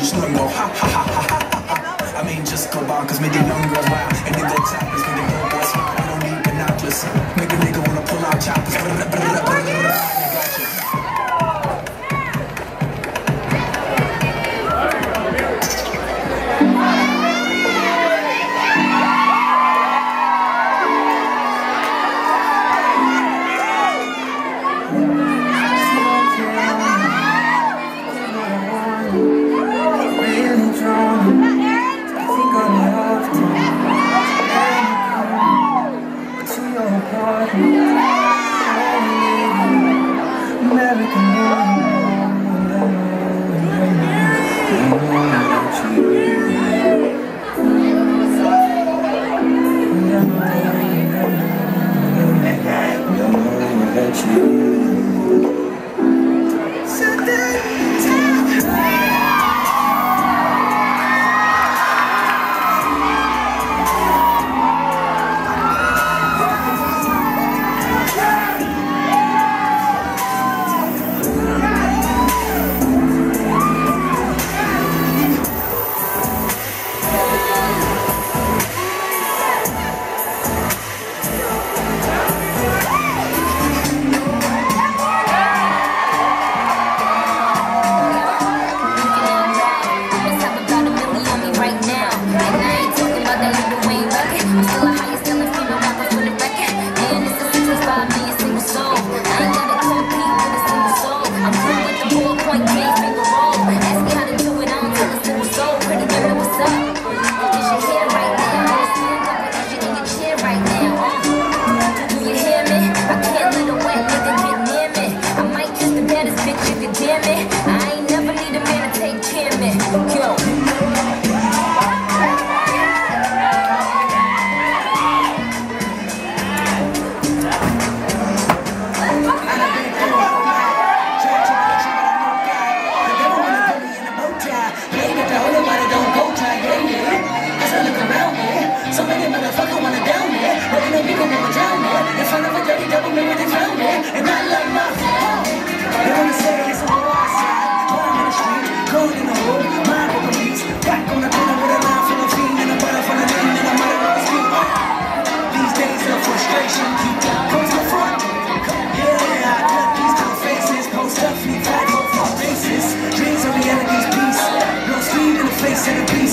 just know you go ha ha ha ha ha ha. I mean, just go bonkers, make the young girls wild, and then go tappers, make the little boys smile. You don't need binoculars, make a nigga wanna pull out choppers. Dreams of reality's peace. No speed in the face of the beast.